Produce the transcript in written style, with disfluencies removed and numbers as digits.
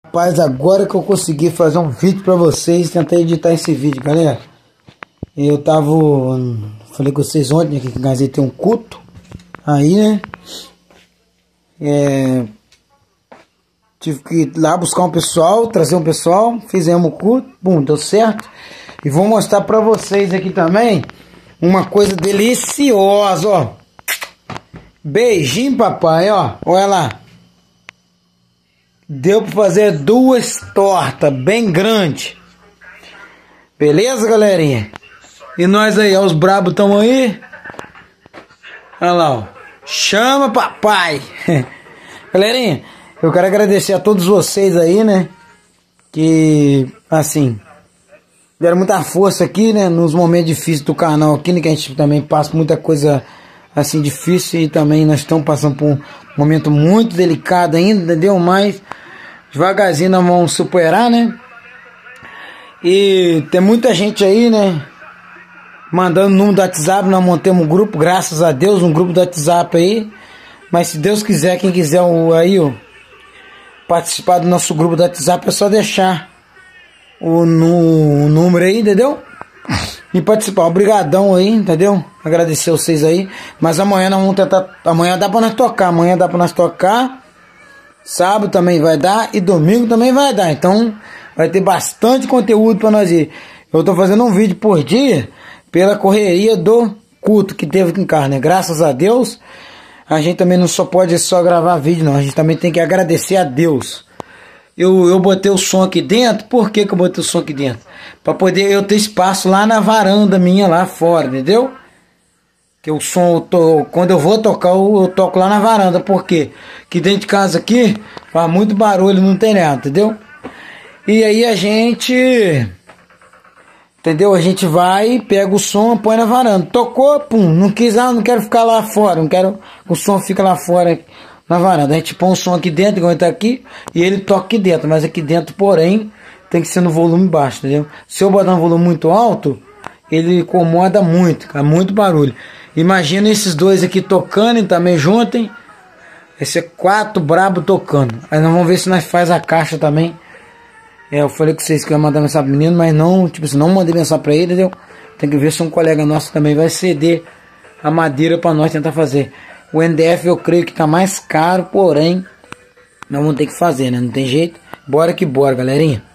Rapaz, agora que eu consegui fazer um vídeo pra vocês, tentei editar esse vídeo, galera. Falei com vocês ontem, né, que o Gazeta tem um culto. Aí, né, tive que ir lá buscar um pessoal, trazer um pessoal, fizemos o culto, bum, deu certo. E vou mostrar pra vocês aqui também uma coisa deliciosa, ó. Beijinho, papai, ó, olha lá. Deu pra fazer 2 tortas bem grandes. Beleza, galerinha? E nós aí, ó, os brabos estão aí. Olha lá, ó. Chama papai. Galerinha, eu quero agradecer a todos vocês aí, né? Que, assim, deram muita força aqui, né? Nos momentos difíceis do canal aqui, né? Que a gente também passa muita coisa, assim, difícil. E também nós estamos passando por um momento muito delicado ainda, entendeu? Mas devagarzinho nós vamos superar, né? E tem muita gente aí, né? Mandando o número do WhatsApp, nós montamos um grupo, graças a Deus, um grupo do WhatsApp aí. Mas se Deus quiser, quem quiser aí, ó, participar do nosso grupo do WhatsApp, é só deixar o número aí, entendeu? E participar. Obrigadão aí, entendeu? Agradecer vocês aí. Mas amanhã nós vamos tentar. Amanhã dá pra nós tocar. Amanhã dá pra nós tocar. Sábado também vai dar. E domingo também vai dar. Então vai ter bastante conteúdo pra nós ir. Eu tô fazendo um vídeo por dia pela correria do culto que teve aqui em casa, né? Graças a Deus. A gente também não só pode só gravar vídeo, não. A gente também tem que agradecer a Deus. Eu botei o som aqui dentro. Por que eu botei o som aqui dentro? Para poder eu ter espaço lá na varanda minha, lá fora, entendeu? Que o som, quando eu vou tocar, eu toco lá na varanda. Por quê? Que dentro de casa aqui faz muito barulho, não tem nada, entendeu? E aí a gente... Entendeu? A gente vai, pega o som, põe na varanda. Tocou, pum, não quis, não quero ficar lá fora, não quero que o som fique lá fora na varanda. A gente põe o som aqui dentro, igual ele tá aqui, e ele toca aqui dentro. Mas aqui dentro, porém, tem que ser no volume baixo, entendeu? Se eu botar um volume muito alto, ele incomoda muito, é muito barulho. Imagina esses dois aqui tocando e também juntem. Esse é 4 brabo tocando. Aí nós vamos ver se nós faz a caixa também. Eu falei com vocês que eu ia mandar mensagem pro menino, mas não, tipo assim, não mandei mensagem pra ele, entendeu? Tem que ver se um colega nosso também vai ceder a madeira pra nós tentar fazer. O NDF eu creio que tá mais caro, porém, nós vamos ter que fazer, né? Não tem jeito. Bora que bora, galerinha.